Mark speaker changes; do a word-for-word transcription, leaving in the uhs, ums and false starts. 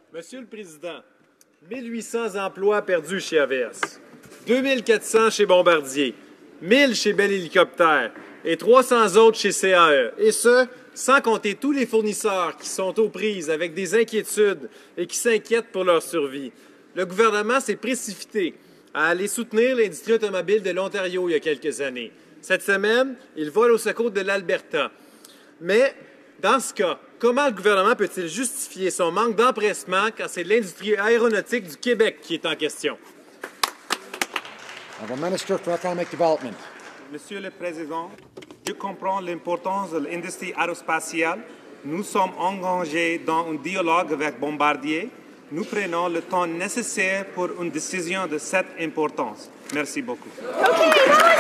Speaker 1: Monsieur le Président, mille huit cents emplois perdus chez A V S, deux mille quatre cents chez Bombardier, mille chez Bell Hélicoptère et trois cents autres chez C A E. Et ce, sans compter tous les fournisseurs qui sont aux prises avec des inquiétudes et qui s'inquiètent pour leur survie. Le gouvernement s'est précipité à aller soutenir l'industrie automobile de l'Ontario il y a quelques années. Cette semaine, il vole au secours de l'Alberta. Mais, dans ce cas, comment le gouvernement peut-il justifier son manque d'empressement quand c'est l'industrie aéronautique du Québec qui est en question?
Speaker 2: Minister for Economic Development.
Speaker 3: Monsieur le Président, je comprends l'importance de l'industrie aérospatiale. Nous sommes engagés dans un dialogue avec Bombardier. Nous prenons le temps nécessaire pour une décision de cette importance. Merci beaucoup.
Speaker 4: Okay,